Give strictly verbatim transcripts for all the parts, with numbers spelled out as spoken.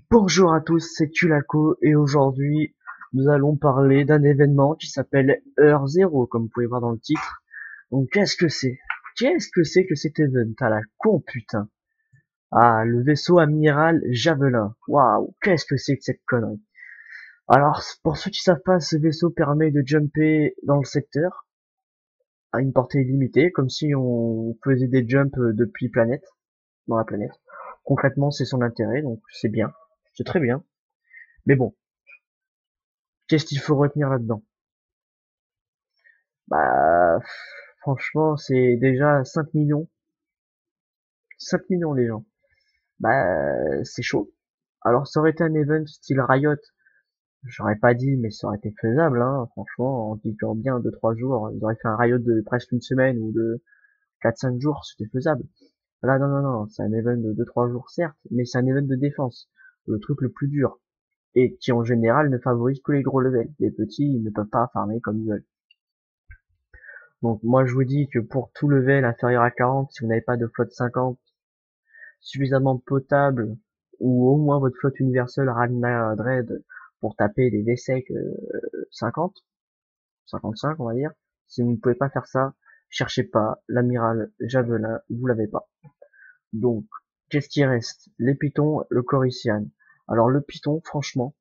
Bonjour à tous, c'est Tulako et aujourd'hui nous allons parler d'un événement qui s'appelle Heure Zéro, comme vous pouvez voir dans le titre. Donc qu'est-ce que c'est? Qu'est-ce que c'est que cet event à la con putain? Ah, le vaisseau amiral Javelin. Waouh, qu'est-ce que c'est que cette connerie? Alors, pour ceux qui savent pas, ce vaisseau permet de jumper dans le secteur à une portée limitée, comme si on faisait des jumps depuis planète, dans la planète. Concrètement, c'est son intérêt, donc c'est bien, c'est très bien. Mais bon, qu'est-ce qu'il faut retenir là-dedans? Bah, franchement, c'est déjà cinq millions. cinq millions les gens. Bah, c'est chaud. Alors, ça aurait été un event style Riot, j'aurais pas dit, mais ça aurait été faisable, hein, franchement, en cliquant bien deux trois jours. Ils auraient fait un Riot de presque une semaine ou de quatre cinq jours, c'était faisable. Là, non, non, non, c'est un event de deux trois jours, certes, mais c'est un event de défense. Le truc le plus dur. Et qui, en général, ne favorise que les gros levels. Les petits, ils ne peuvent pas farmer comme ils veulent. Donc moi je vous dis que pour tout level inférieur à quarante, si vous n'avez pas de flotte cinquante suffisamment potable, ou au moins votre flotte universelle Ragnar Dread pour taper des V-Sec euh, cinquante, cinquante-cinq on va dire, si vous ne pouvez pas faire ça, cherchez pas, l'amiral Javelin, vous l'avez pas. Donc, qu'est-ce qui reste? Les pitons, le Corician. Alors le Python, franchement,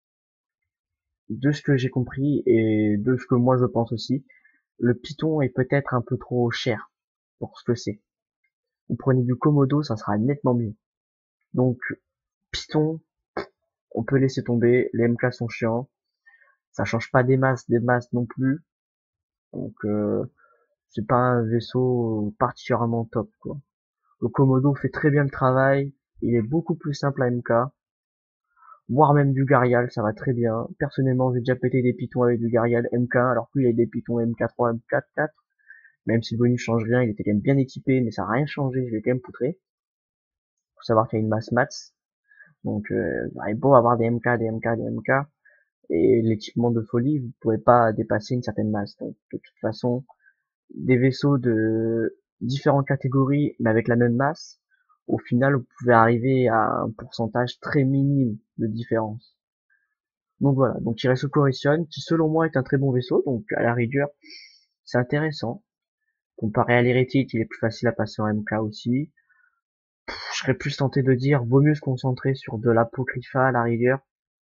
de ce que j'ai compris et de ce que moi je pense aussi, le Python est peut-être un peu trop cher pour ce que c'est. Vous prenez du Komodo, ça sera nettement mieux. Donc, Python, on peut laisser tomber, les M K sont chiants, ça change pas des masses, des masses non plus, donc euh, c'est pas un vaisseau particulièrement top, quoi. Le Komodo fait très bien le travail, il est beaucoup plus simple à M K, voire même du Garial, ça va très bien. Personnellement, j'ai déjà pété des Pythons avec du Garial M K, alors qu'il y a des Pythons M K trois, M K quatre, même si le bonus change rien, il était quand même bien équipé, mais ça n'a rien changé, je l'ai quand même poutré. Faut savoir qu'il y a une masse maths, donc euh, il est beau avoir des M K, des M K, des M K, et l'équipement de folie, vous ne pouvez pas dépasser une certaine masse. Donc de toute façon, des vaisseaux de différentes catégories, mais avec la même masse, au final, vous pouvez arriver à un pourcentage très minime de différence. Donc voilà, donc il reste le Coruscant, qui selon moi est un très bon vaisseau, donc à la rigueur, c'est intéressant. Comparé à l'Hérétique, il est plus facile à passer en M K aussi. Je serais plus tenté de dire, vaut mieux se concentrer sur de l'apocrypha à la rigueur.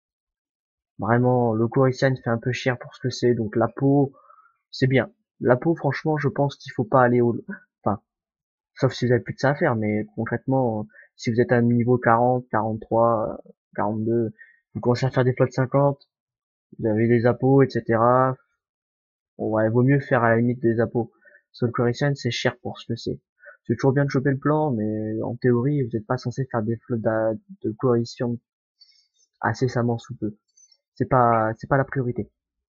Vraiment, le Coruscant fait un peu cher pour ce que c'est, donc la peau, c'est bien. La peau, franchement, je pense qu'il faut pas aller au... Enfin, sauf si vous avez plus de ça à faire, mais concrètement, si vous êtes à un niveau quarante, quarante-trois, quarante-deux, vous commencez à faire des flottes cinquante, vous avez des appos, et cetera. Bon, ouais, vaut mieux faire à la limite des appos. Parce que le Coruscant, c'est cher pour ce que c'est. C'est toujours bien de choper le plan, mais en théorie, vous n'êtes pas censé faire des flottes d'a- de Coruscant incessamment sous peu. C'est pas, c'est pas la priorité.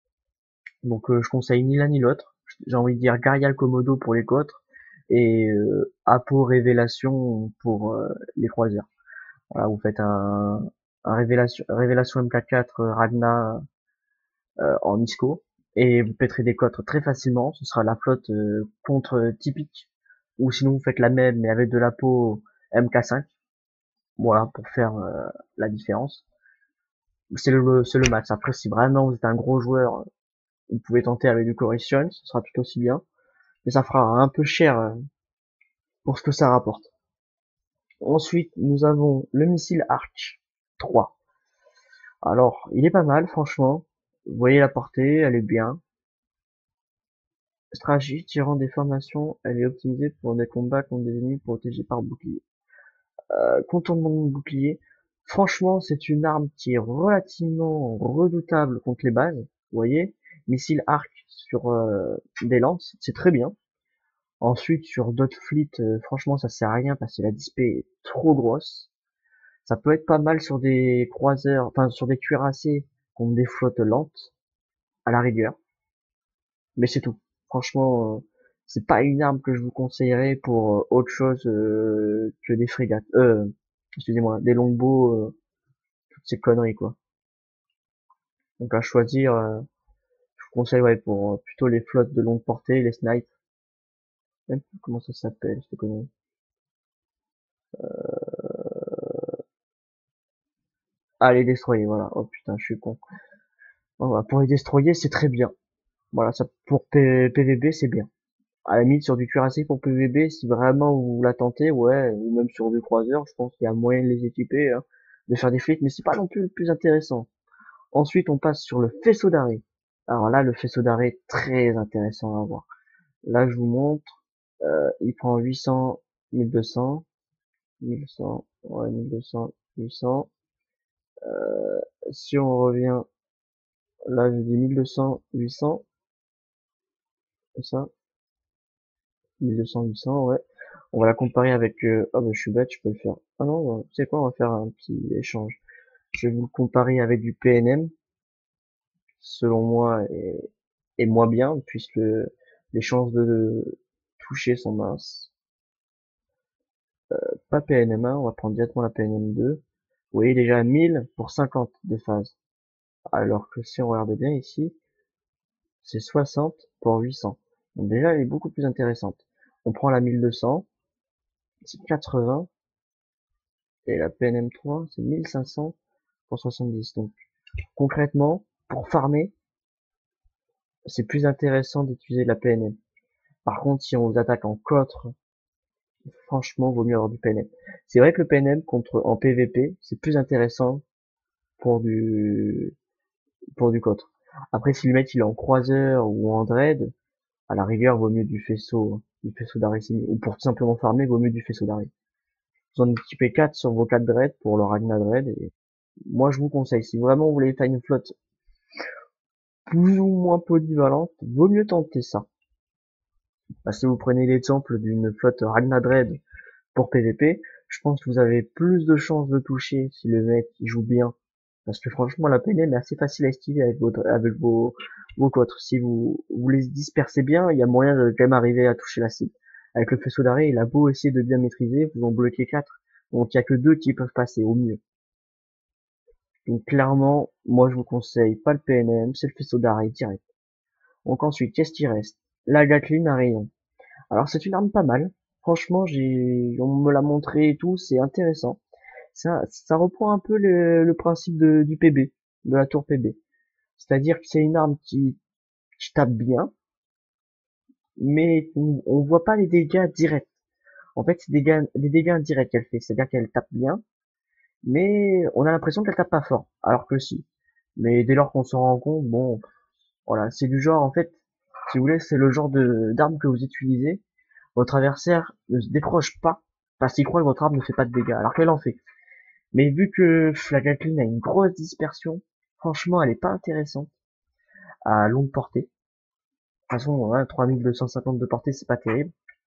Donc euh, je conseille ni l'un ni l'autre. J'ai envie de dire Garial Komodo pour les côtes et euh, Apo Révélation pour euh, les croisières. Voilà, vous faites un, un révélation, révélation M K quatre euh, Ragna euh, en ISCO et vous péterez des côtes très facilement. Ce sera la flotte euh, contre typique. Ou sinon vous faites la même mais avec de la peau M K cinq. Voilà pour faire euh, la différence. C'est le, c'est le max. Après si vraiment vous êtes un gros joueur, vous pouvez tenter avec du Correction, ce sera tout aussi bien. Mais ça fera un peu cher euh, pour ce que ça rapporte. Ensuite, nous avons le missile Arch trois. Alors, il est pas mal, franchement. Vous voyez la portée, elle est bien. Stratégie, tirant des formations, elle est optimisée pour des combats contre des ennemis protégés par bouclier. Euh, contournement de bouclier. Franchement, c'est une arme qui est relativement redoutable contre les bases. Vous voyez, missile arc sur euh, des lances, c'est très bien. Ensuite, sur d'autres fleets, euh, franchement, ça sert à rien parce que la display est trop grosse. Ça peut être pas mal sur des croiseurs, enfin sur des cuirassés contre des flottes lentes, à la rigueur. Mais c'est tout. Franchement, euh, c'est pas une arme que je vous conseillerais pour euh, autre chose euh, que des frégates. Euh, excusez-moi, des longbows, euh, toutes ces conneries quoi. Donc à choisir, euh, je vous conseille ouais, pour euh, plutôt les flottes de longue portée, les snipes. Même plus comment ça s'appelle, cette connerie. Ah, les destroyer, voilà. Oh putain, je suis con. Bon, voilà, pour les destroyer, c'est très bien. Voilà, ça pour P- PVB, c'est bien. À la limite, sur du cuirassé pour P V B, si vraiment vous la tentez, ouais, ou même sur du croiseur, je pense qu'il y a moyen de les équiper, hein, de faire des flics, mais c'est pas non plus le plus intéressant. Ensuite, on passe sur le faisceau d'arrêt. Alors là, le faisceau d'arrêt, très intéressant à voir. Là, je vous montre, euh, il prend huit cents, mille deux cents, mille cent, ouais, mille deux cents, huit cents. Euh, si on revient, là, je dis mille deux cents, huit cents, c'est ça, mille deux cents, huit cents, ouais. On va la comparer avec, euh, oh, bah, je suis bête, je peux le faire. Ah non, bah, tu sais quoi, on va faire un petit échange. Je vais vous le comparer avec du P N M, selon moi, et, et moins bien, puisque les chances de, de toucher sont minces. Pas P N M un, on va prendre directement la P N M deux. Vous voyez déjà mille pour cinquante de phase. Alors que si on regarde bien ici, c'est soixante pour huit cents. Donc déjà, elle est beaucoup plus intéressante. On prend la mille deux cents, c'est quatre-vingts, et la P N M trois, c'est mille cinq cents pour soixante-dix. Donc concrètement, pour farmer, c'est plus intéressant d'utiliser la P N M. Par contre, si on vous attaque en cotre, franchement, vaut mieux avoir du P N M. C'est vrai que le P N M contre en P V P, c'est plus intéressant pour du pour du cotre. Après, si le mec il est en croiseur ou en dread, à la rigueur, vaut mieux du faisceau, du faisceau d'arrêt, ou pour tout simplement farmer, vaut mieux du faisceau d'arrêt. Vous en équipez quatre sur vos quatre dread pour le Ragnar dread, et moi je vous conseille, si vraiment vous voulez faire une flotte plus ou moins polyvalente, vaut mieux tenter ça. Parce que si vous prenez l'exemple d'une flotte Ragnar dread pour P V P, je pense que vous avez plus de chances de toucher si le mec il joue bien. Parce que franchement, la P N M est assez facile à esquiver avec, votre, avec vos, vos cotres. Si vous, vous les dispersez bien, il y a moyen de quand même arriver à toucher la cible. Avec le faisceau d'arrêt, il a beau essayer de bien maîtriser, vous en bloquez quatre. Donc il y a que deux qui peuvent passer au mieux. Donc clairement, moi je vous conseille pas le P N M, c'est le faisceau d'arrêt direct. Donc ensuite, qu'est-ce qui reste? La Gatling à rayon. Alors c'est une arme pas mal. Franchement, j'ai, on me l'a montré et tout, c'est intéressant. Ça, ça reprend un peu le, le principe de, du P B, de la tour P B. C'est-à-dire que c'est une arme qui, qui tape bien, mais on, on voit pas les dégâts directs. En fait, c'est des dégâts, des dégâts indirects qu'elle fait. C'est-à-dire qu'elle tape bien, mais on a l'impression qu'elle tape pas fort. Alors que si. Mais dès lors qu'on s'en rend compte, bon, voilà, c'est du genre, en fait, si vous voulez, c'est le genre de d'arme que vous utilisez. Votre adversaire ne se décroche pas parce qu'il croit que votre arme ne fait pas de dégâts, alors qu'elle en fait. Mais vu que la Gatling a une grosse dispersion, franchement, elle est pas intéressante à longue portée. De toute façon, hein, trois mille deux cent cinquante de portée, c'est pas terrible.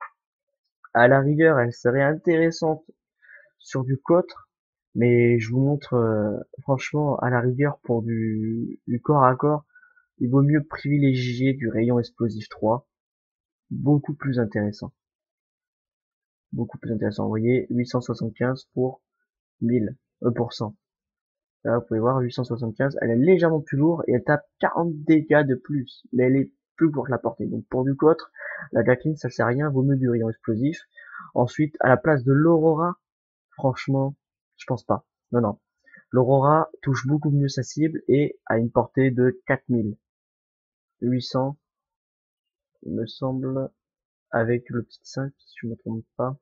À la rigueur, elle serait intéressante sur du cotre, mais je vous montre, euh, franchement, à la rigueur, pour du, du corps à corps, il vaut mieux privilégier du rayon explosif trois, beaucoup plus intéressant. Beaucoup plus intéressant. Vous voyez, huit cent soixante-quinze pour mille, euh, pour cent. Là, vous pouvez voir, huit cent soixante-quinze, elle est légèrement plus lourde et elle tape quarante dégâts de plus, mais elle est plus lourde la portée. Donc pour du cotre, la Gatling ça sert à rien, vaut mieux du rayon explosif. Ensuite, à la place de l'Aurora, franchement, je pense pas. Non, non. L'Aurora touche beaucoup mieux sa cible et a une portée de quatre mille huit cents, il me semble, avec le petit cinq, si je me trompe pas.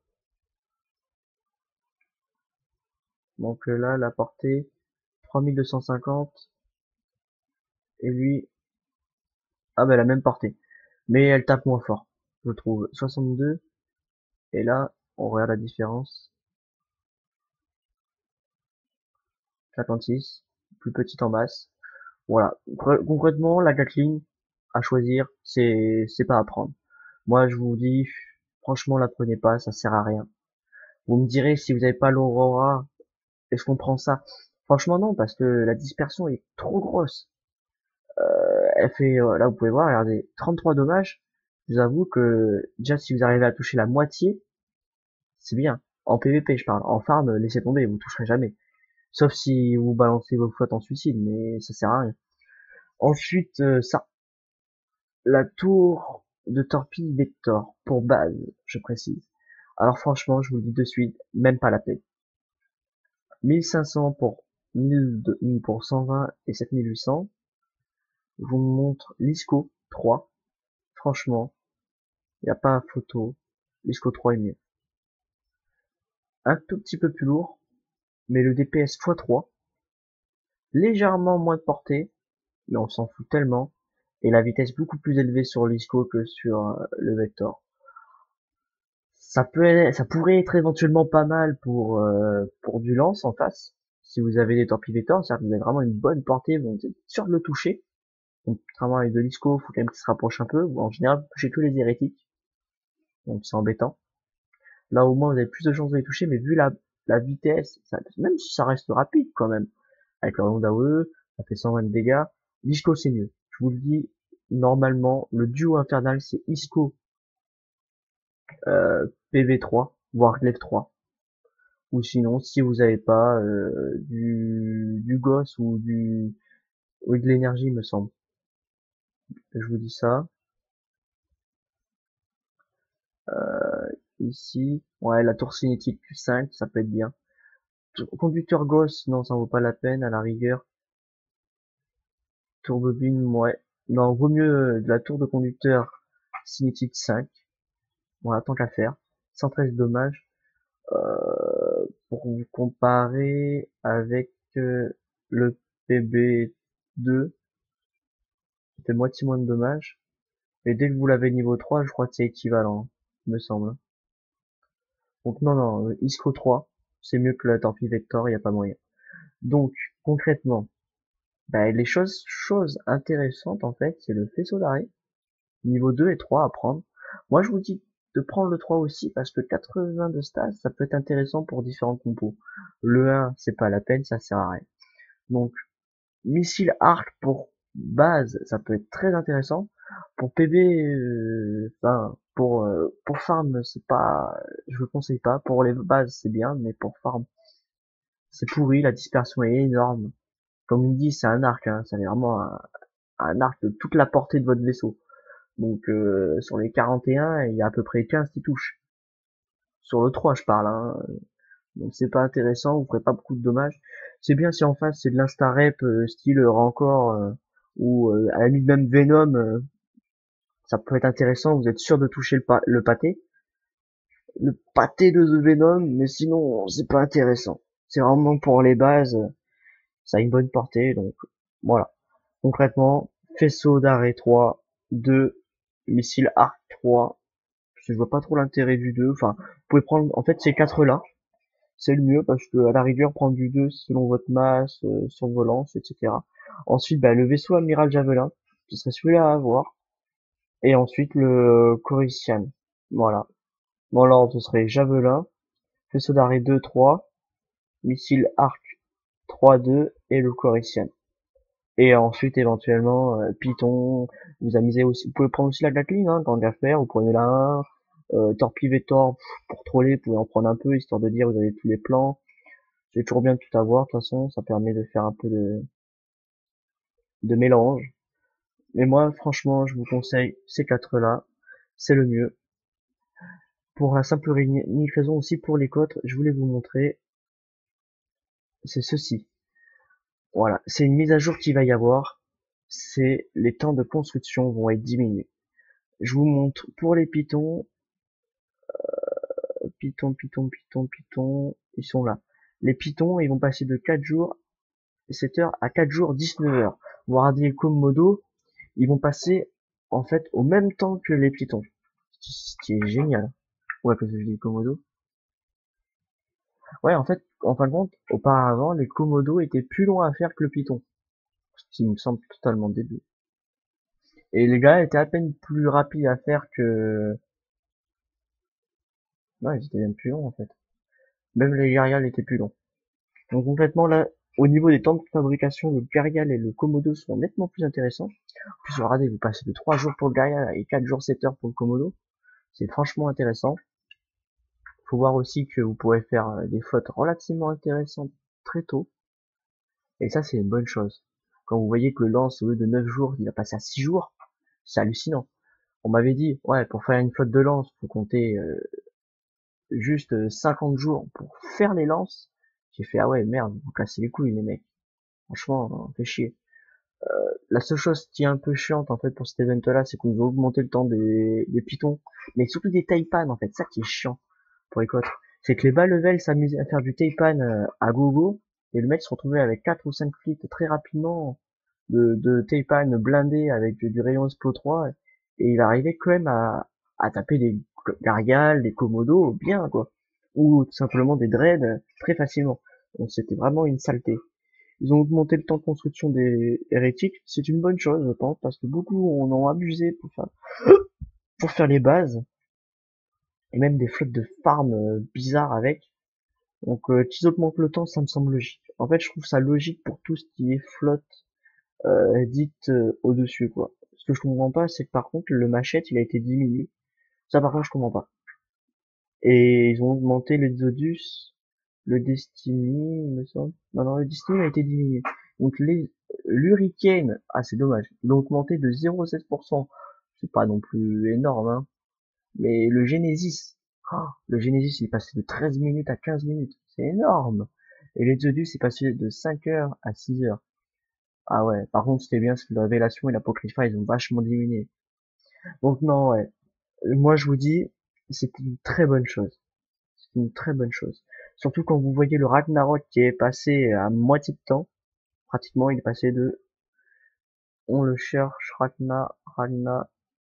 Donc là, la portée, trois mille deux cent cinquante, et lui, ah ben la même portée. Mais elle tape moins fort, je trouve. soixante-deux, et là, on regarde la différence. cinquante-six, plus petite en masse. Voilà. Concrètement, la Gatling, à choisir, c'est, c'est pas à prendre. Moi, je vous dis, franchement, la prenez pas, ça sert à rien. Vous me direz, si vous n'avez pas l'Aurora, est-ce qu'on prend ça? Franchement, non, parce que la dispersion est trop grosse. Euh, elle fait, euh, là, vous pouvez voir, regardez, trente-trois dommages. Je vous avoue que, déjà, si vous arrivez à toucher la moitié, c'est bien. En P V P, je parle. En farm, laissez tomber, vous toucherez jamais. Sauf si vous balancez vos flottes en suicide, mais ça sert à rien. Ensuite, euh, ça, la tour de torpille Vector, pour base, je précise. Alors franchement, je vous le dis de suite, même pas la peine. mille cinq cents pour mille pour cent vingt et sept mille huit cents. Je vous montre l'Isco trois. Franchement, il n'y a pas photo. L'Isco trois est mieux. Un tout petit peu plus lourd, mais le D P S fois trois. Légèrement moins de portée, mais on s'en fout tellement. Et la vitesse beaucoup plus élevée sur l'Isco que sur euh, le Vector. Ça peut être, ça pourrait être éventuellement pas mal pour euh, pour du lance en face. Si vous avez des torpilles Vector, c'est-à-dire que vous avez vraiment une bonne portée, vous êtes sûr de le toucher. Donc, contrairement avec de l'Isco, faut quand même qu'il se rapproche un peu. En général, vous touchez tous les hérétiques. Donc, c'est embêtant. Là, au moins, vous avez plus de chances de les toucher, mais vu la, la vitesse, ça, même si ça reste rapide quand même, avec le round A O E, ça fait cent vingt de dégâts. L'Isco, c'est mieux. Je vous le dis, normalement, le duo infernal, c'est Isco, euh, P V trois, voire Glaive trois. Ou sinon, si vous avez pas, euh, du, du Goss ou du, ou de l'énergie, me semble. Je vous dis ça. Euh, ici, ouais, la tour cinétique plus cinq, ça peut être bien. Conducteur Gauss, non, ça vaut pas la peine, à la rigueur. Tour bobine, ouais. Non, vaut mieux euh, de la tour de conducteur cinétique cinq. Voilà, tant qu'à faire. cent treize dommages. Euh, pour vous comparer avec euh, le P B deux, ça fait moitié moins de dommages. Et dès que vous l'avez niveau trois, je crois que c'est équivalent, hein, me semble. Donc non, non, euh, Isco trois, c'est mieux que la Torpille Vector, il n'y a pas moyen. Donc, concrètement, bah, les choses, choses intéressantes, en fait, c'est le faisceau d'arrêt, niveau deux et trois à prendre. Moi, je vous dis de prendre le trois aussi, parce que quatre-vingts de stats, ça peut être intéressant pour différents compos. Le un, c'est pas la peine, ça sert à rien. Donc, missile arc pour base, ça peut être très intéressant. Pour P B, euh, enfin, pour, euh, pour farm, c'est pas, je le conseille pas. Pour les bases, c'est bien, mais pour farm, c'est pourri, la dispersion est énorme. Comme on dit, c'est un arc, hein, ça est vraiment un, un arc de toute la portée de votre vaisseau. Donc euh, sur les quarante et un, il y a à peu près quinze qui touchent. Sur le trois, je parle, hein. Donc c'est pas intéressant, vous ferez pas beaucoup de dommages. C'est bien si en face c'est de l'insta-rep euh, style Rancor euh, ou euh, à la limite même Venom, euh, ça peut être intéressant, vous êtes sûr de toucher le, pa le pâté. Le pâté de The Venom, mais sinon c'est pas intéressant. C'est vraiment pour les bases, ça a une bonne portée, donc voilà. Concrètement, faisceau d'arrêt trois, deux, missile arc trois, je vois pas trop l'intérêt du deux, enfin, vous pouvez prendre, en fait, ces quatre là, c'est le mieux, parce que, à la rigueur, prendre du deux selon votre masse, euh, sur vos lances, et cetera. Ensuite, bah, le vaisseau amiral Javelin, ce serait celui-là à avoir, et ensuite, le Corician, voilà. Bon, alors, ce serait Javelin, faisceau d'arrêt deux, trois, missile arc trois, deux, et le Corician. Et ensuite, éventuellement, euh, Python, vous amusez aussi, vous pouvez prendre aussi la Gatling, hein, tant qu'à faire, vous prenez la un, euh, Torpille Vector, pour troller, vous pouvez en prendre un peu, histoire de dire, vous avez tous les plans. C'est toujours bien de tout avoir, de toute façon, ça permet de faire un peu de, de mélange. Mais moi, franchement, je vous conseille ces quatre-là, c'est le mieux. Pour la simple unique raison aussi pour les côtes, je voulais vous montrer, c'est ceci. Voilà, c'est une mise à jour qui va y avoir, c'est les temps de construction vont être diminués. Je vous montre pour les pitons, Python, Python, Python, Python, ils sont là. Les Pythons, ils vont passer de quatre jours, sept heures à quatre jours, dix-neuf heures. Voire des Komodo, ils vont passer, en fait, au même temps que les Pythons. Ce qui est génial. Ouais, parce que je dis Komodo. Ouais, en fait, en fin de compte, auparavant, les Komodo étaient plus longs à faire que le Python. Ce qui me semble totalement débile. Et les gars étaient à peine plus rapides à faire que... Ouais, ils étaient même plus longs, en fait. Même les Garial étaient plus longs. Donc concrètement là, au niveau des temps de fabrication, le Garial et le Komodo sont nettement plus intéressants. En plus, regardez, vous passez de trois jours pour le Garial et quatre jours sept heures pour le Komodo. C'est franchement intéressant. Faut voir aussi que vous pourrez faire euh, des flottes relativement intéressantes très tôt. Et ça, c'est une bonne chose. Quand vous voyez que le lance, au lieu de neuf jours, il a passé à six jours, c'est hallucinant. On m'avait dit, ouais, pour faire une flotte de lance, faut compter euh, juste cinquante jours pour faire les lances. J'ai fait, ah ouais, merde, vous cassez les couilles, les mecs. Franchement, fait chier. La seule chose qui est un peu chiante, en fait, pour cet event-là, c'est qu'on nous a augmenté le temps des, des pitons, mais surtout des taipan, en fait. Ça qui est chiant pour les cotes. C'est que les bas level s'amusaient à faire du taipan euh, à gogo, et le mec se retrouvait avec quatre ou cinq flits très rapidement de, de taipan blindés avec du, du rayon Explo trois, et il arrivait quand même à, à taper des Gargales, des Komodo bien, quoi. Ou tout simplement des Dreads très facilement. Donc c'était vraiment une saleté. Ils ont augmenté le temps de construction des hérétiques. C'est une bonne chose, je pense, parce que beaucoup en ont abusé pour faire, pour faire les bases, et même des flottes de farm euh, bizarres avec. Donc, euh, qu'ils augmentent le temps, ça me semble logique. En fait, je trouve ça logique pour tout ce qui est flotte euh, dite euh, au-dessus, quoi. Ce que je comprends pas, c'est que par contre, le machette, il a été diminué. Ça, par contre, je comprends pas. Et ils ont augmenté l'Exodus, le Destiny, il me semble. Non, non, le Destiny a été diminué. Donc les l'Hurricane, ah c'est dommage, il a augmenté de zéro virgule seize pour cent. C'est pas non plus énorme, hein. Mais le Genesis, ah, le Genesis il est passé de treize minutes à quinze minutes. C'est énorme. Et l'Exodus est passé de cinq heures à six heures. Ah ouais, par contre c'était bien, parce que la Révélation et l'Apocrypha ils ont vachement diminué. Donc non, ouais. Moi je vous dis, c'est une très bonne chose. C'est une très bonne chose. Surtout quand vous voyez le Ragnarok qui est passé à moitié de temps, pratiquement, il est passé de, on le cherche, Ragna, Ragna,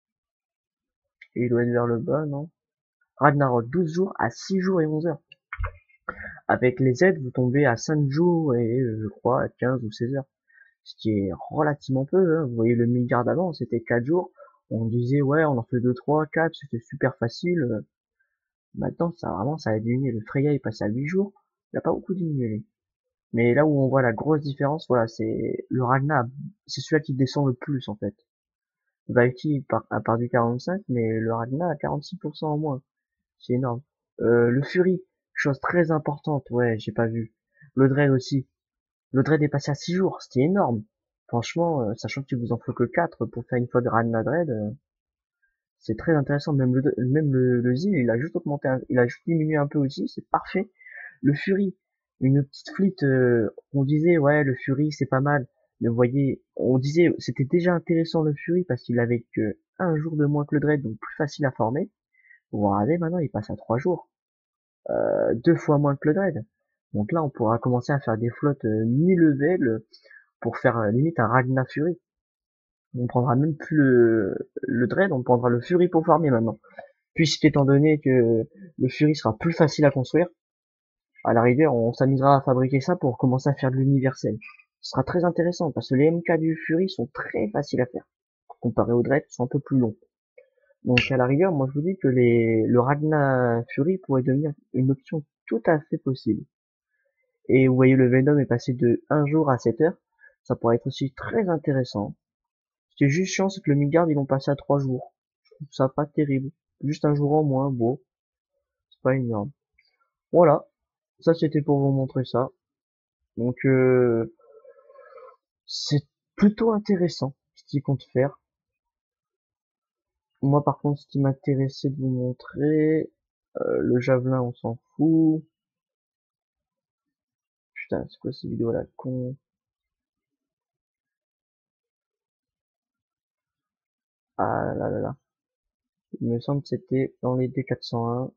et il doit être vers le bas, non? Ragnarok, douze jours à six jours et onze heures. Avec les aides, vous tombez à cinq jours et, je crois, à quinze ou seize heures. Ce qui est relativement peu, hein. Vous voyez le milliard d'avant, c'était quatre jours. On disait, ouais, on en fait deux, trois, quatre, c'était super facile. Maintenant, ça, vraiment, ça a diminué. Le Freya est passé à huit jours. Il a pas beaucoup diminué. Mais là où on voit la grosse différence, voilà, c'est le Ragnar, c'est celui-là qui descend le plus en fait. Valky part, a perdu quarante-cinq, mais le Ragnar a quarante-six pour cent en moins. C'est énorme. Euh, le Fury, chose très importante, ouais, j'ai pas vu. Le Dread aussi. Le Dread est passé à six jours, c'était énorme. Franchement, euh, sachant qu'il vous en faut que quatre pour faire une fois de Ragnar Dread, euh, c'est très intéressant. Même le, même le, le Zil, il a juste augmenté, un- il a juste diminué un peu aussi, c'est parfait. Le Fury, une petite fleet, euh, on disait ouais le Fury c'est pas mal. Mais vous voyez, on disait c'était déjà intéressant le Fury parce qu'il avait que un jour de moins que le Dread, donc plus facile à former. Vous regardez maintenant il passe à trois jours, euh, deux fois moins que le Dread. Donc là on pourra commencer à faire des flottes euh, mi-level pour faire euh, limite un Ragnar Fury. On prendra même plus le, le Dread, on prendra le Fury pour farmer maintenant. Puisqu'étant donné que le Fury sera plus facile à construire, à la rigueur, on s'amusera à fabriquer ça pour commencer à faire de l'universel. Ce sera très intéressant parce que les M K du Fury sont très faciles à faire. Comparé aux Dread, sont un peu plus longs. Donc à la rigueur, moi je vous dis que les, le Ragnar Fury pourrait devenir une option tout à fait possible. Et vous voyez le Venom est passé de un jour à sept heures. Ça pourrait être aussi très intéressant. Ce qui est juste chiant, c'est que le Midgard, ils l'ont passé à trois jours. Je trouve ça pas terrible. Juste un jour en moins, bon, c'est pas énorme. Voilà, ça c'était pour vous montrer ça. Donc euh, c'est plutôt intéressant ce qu'il compte faire. Moi par contre ce qui m'intéressait de vous montrer, euh, le javelin on s'en fout. Putain c'est quoi ces vidéos là con. Ah là là là. Il me semble que c'était dans les D quatre cent un.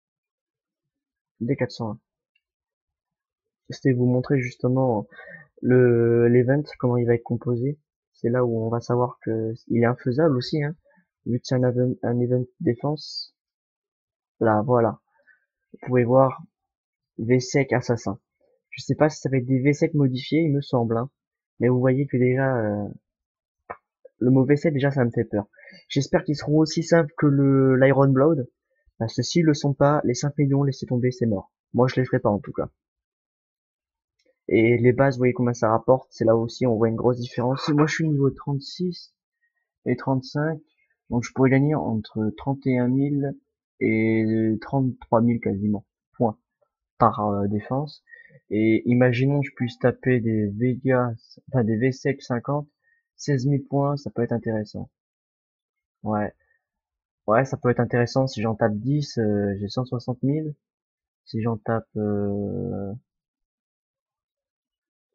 D quatre cent un. C'était vous montrer justement le l'event, comment il va être composé. C'est là où on va savoir que il est infaisable aussi, hein. Vu que c'est un, event- un event défense. Là voilà. Vous pouvez voir V-Sec assassin. Je sais pas si ça va être des V sept modifiés, il me semble, hein. Mais vous voyez que déjà, euh, le mot V sept, déjà, ça me fait peur. J'espère qu'ils seront aussi simples que le l'Iron Blood. Parce que s'ils le sont pas, les cinq millions, laissez tomber, c'est mort. Moi, je les ferai pas, en tout cas. Et les bases, vous voyez combien ça rapporte. C'est là aussi, on voit une grosse différence. Moi, je suis niveau trente-six et trente-cinq. Donc, je pourrais gagner entre trente et un mille et trente-trois mille quasiment. Point. Par euh, défense. Et imaginons que je puisse taper des Vegas, enfin des V-Sec cinquante, seize mille points, ça peut être intéressant. Ouais, ouais, ça peut être intéressant. Si j'en tape dix, euh, j'ai cent soixante mille. Si j'en tape, euh,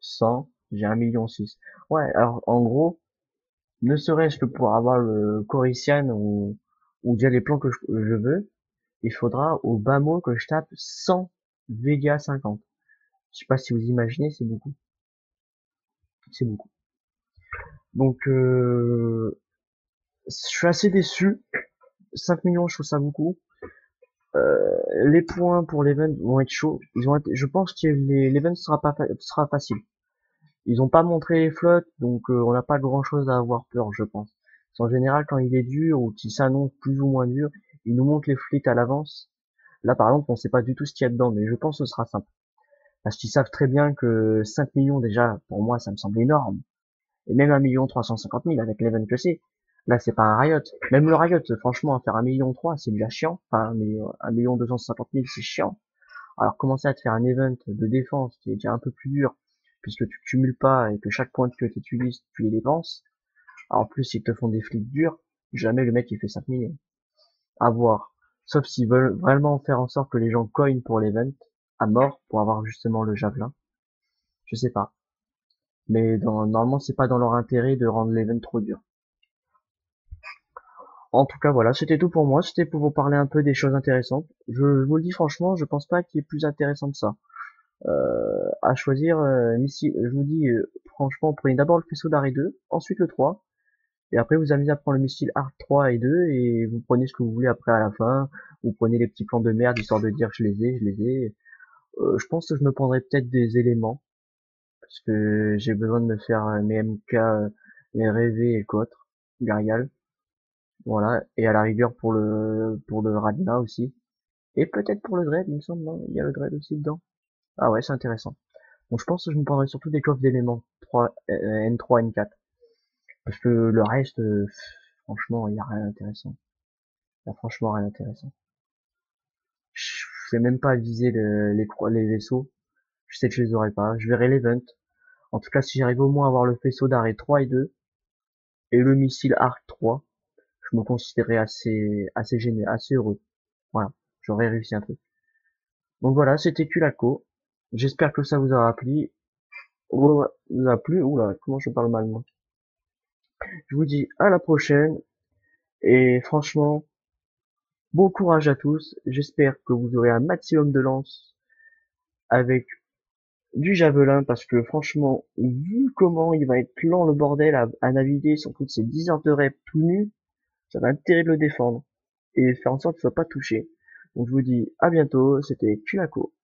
cent, j'ai un million six. Ouais, alors en gros, ne serait-ce que pour avoir le Corician ou, ou déjà les plans que je, je veux, il faudra au bas mot que je tape cent Vega cinquante. Je sais pas si vous imaginez, c'est beaucoup. C'est beaucoup. Donc, euh, je suis assez déçu. cinq millions, je trouve ça beaucoup. Euh, les points pour l'event vont être chauds. Ils ont été, je pense que l'event sera pas sera facile. Ils ont pas montré les flottes, donc euh, on n'a pas grand chose à avoir peur, je pense. En général, quand il est dur ou qu'il s'annonce plus ou moins dur, ils nous montrent les fleets à l'avance. Là, par exemple, on sait pas du tout ce qu'il y a dedans, mais je pense que ce sera simple. Parce qu'ils savent très bien que cinq millions déjà, pour moi, ça me semble énorme. Et même un million trois cent cinquante mille avec l'event que c'est. Là, c'est pas un Riot. Même le Riot, franchement, faire un million trois, c'est déjà chiant. Enfin, mais un million deux cent cinquante mille, c'est chiant. Alors, commencer à te faire un event de défense qui est déjà un peu plus dur, puisque tu cumules pas et que chaque point que tu utilises, tu les dépenses. Alors, en plus, ils te font des flics durs. Jamais le mec, il fait cinq millions. À voir. Sauf s'ils veulent vraiment faire en sorte que les gens coinent pour l'event, à mort, pour avoir justement le javelin. Je sais pas. Mais dans, normalement, c'est pas dans leur intérêt de rendre l'event trop dur. En tout cas, voilà, c'était tout pour moi. C'était pour vous parler un peu des choses intéressantes. Je, je vous le dis franchement, je pense pas qu'il y ait plus intéressant que ça. Euh, à choisir, euh, missile, je vous dis, euh, franchement, prenez d'abord le faisceau d'arrêt deux, ensuite le trois, et après vous amusez à prendre le missile Arc trois et deux, et vous prenez ce que vous voulez après à la fin. Vous prenez les petits plans de merde, histoire de dire je les ai, je les ai. Euh, je pense que je me prendrai peut-être des éléments, parce que j'ai besoin de me faire euh, mes M K, euh, mes rêver et qu'autre, Garial. Voilà, et à la rigueur pour le pour le Radna aussi. Et peut-être pour le Dread, il me semble, non? Il y a le Dread aussi dedans. Ah ouais, c'est intéressant. Donc je pense que je me prendrai surtout des coffres d'éléments. trois, euh, N trois, N quatre. Parce que le reste, euh, franchement, il y a rien d'intéressant. Il y a franchement rien d'intéressant. Je sais même pas viser le- les, cro- les vaisseaux. Je sais que je les aurai pas. Je verrai l'event. En tout cas, si j'arrive au moins à avoir le faisceau d'arrêt trois et deux, et le missile Arc trois, je me considérerais assez, assez gêné, assez heureux. Voilà. J'aurais réussi un truc. Donc voilà, c'était Culaco. J'espère que ça vous aura plu. Oh, vous a plu. Oula, comment je parle mal, moi. Je vous dis à la prochaine. Et franchement, bon courage à tous. J'espère que vous aurez un maximum de lance avec du javelin, parce que franchement, vu comment il va être lent le bordel à, à naviguer sur toutes ces dix heures de rep tout nu, ça va être terrible de le défendre. Et faire en sorte qu'il ne soit pas touché. Donc je vous dis à bientôt. C'était Culaco.